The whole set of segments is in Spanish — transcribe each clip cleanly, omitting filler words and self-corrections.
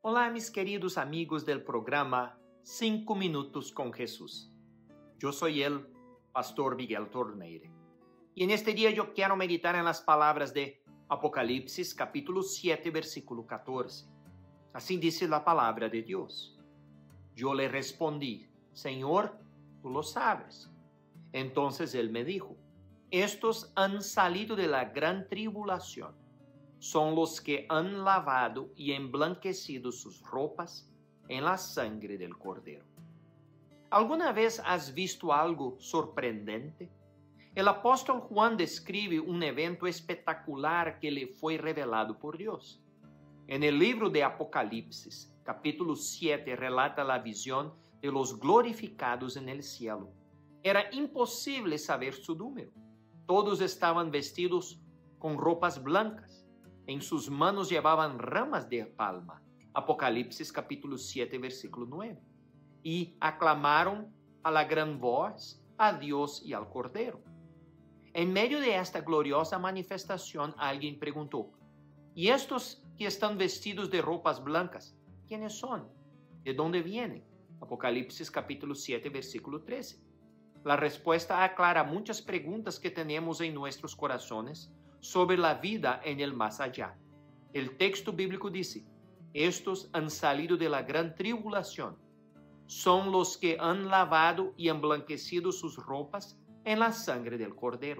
Olá, mis queridos amigos del programa 5 Minutos con Jesús. Yo soy el Pastor Miguel Torneire. Y en este día yo quiero meditar en las palabras de Apocalipsis capítulo 7, versículo 14. Así dice la palabra de Dios. Yo le respondí, Señor, tú lo sabes. Entonces él me dijo, estos han salido de la gran tribulación. Son los que han lavado y emblanquecido sus ropas en la sangre del Cordero. ¿Alguna vez has visto algo sorprendente? El apóstol Juan describe un evento espectacular que le fue revelado por Dios. En el libro de Apocalipsis, capítulo 7, relata la visión de los glorificados en el cielo. Era imposible saber su número. Todos estaban vestidos con ropas blancas. En sus manos llevaban ramas de palma. Apocalipsis capítulo 7, versículo 9. Y aclamaron a la gran voz a Dios y al Cordero. En medio de esta gloriosa manifestación, alguien preguntó, ¿y estos que están vestidos de ropas blancas, quiénes son? ¿De dónde vienen? Apocalipsis capítulo 7, versículo 13. La respuesta aclara muchas preguntas que tenemos en nuestros corazones sobre la vida en el más allá. El texto bíblico dice, estos han salido de la gran tribulación. Son los que han lavado y emblanquecido sus ropas en la sangre del Cordero.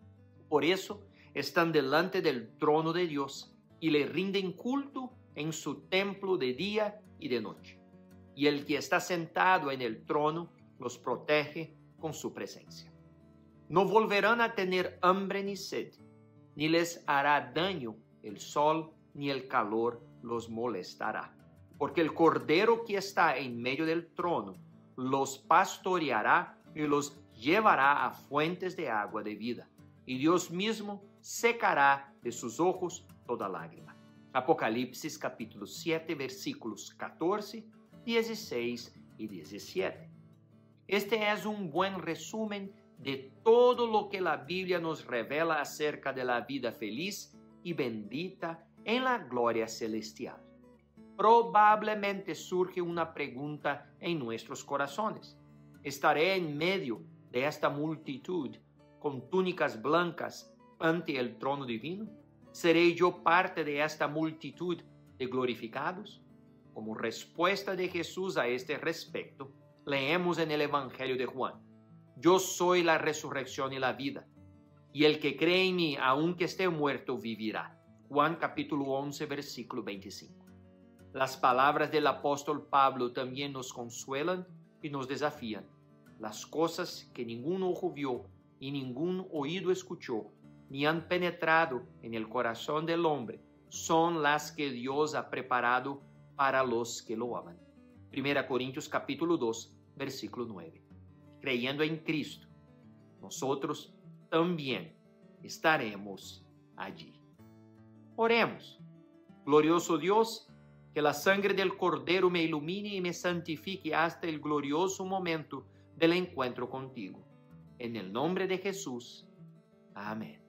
Por eso están delante del trono de Dios y le rinden culto en su templo de día y de noche. Y el que está sentado en el trono los protege con su presencia. No volverán a tener hambre ni sed, ni les hará daño el sol, ni el calor los molestará. Porque el Cordero que está en medio del trono los pastoreará y los llevará a fuentes de agua de vida. Y Dios mismo secará de sus ojos toda lágrima. Apocalipsis capítulo 7, versículos 14, 16 y 17. Este es un buen resumen de todo lo que la Biblia nos revela acerca de la vida feliz y bendita en la gloria celestial. Probablemente surge una pregunta en nuestros corazones. ¿Estaré en medio de esta multitud con túnicas blancas ante el trono divino? ¿Seré yo parte de esta multitud de glorificados? Como respuesta de Jesús a este respecto, leemos en el Evangelio de Juan. Yo soy la resurrección y la vida, y el que cree en mí, aunque esté muerto, vivirá. Juan capítulo 11, versículo 25. Las palabras del apóstol Pablo también nos consuelan y nos desafían. Las cosas que ningún ojo vio y ningún oído escuchó, ni han penetrado en el corazón del hombre, son las que Dios ha preparado para los que lo aman. 1 Corintios capítulo 2, versículo 9. Creyendo en Cristo, nosotros también estaremos allí. Oremos. Glorioso Dios, que la sangre del Cordero me ilumine y me santifique hasta el glorioso momento del encuentro contigo. En el nombre de Jesús. Amén.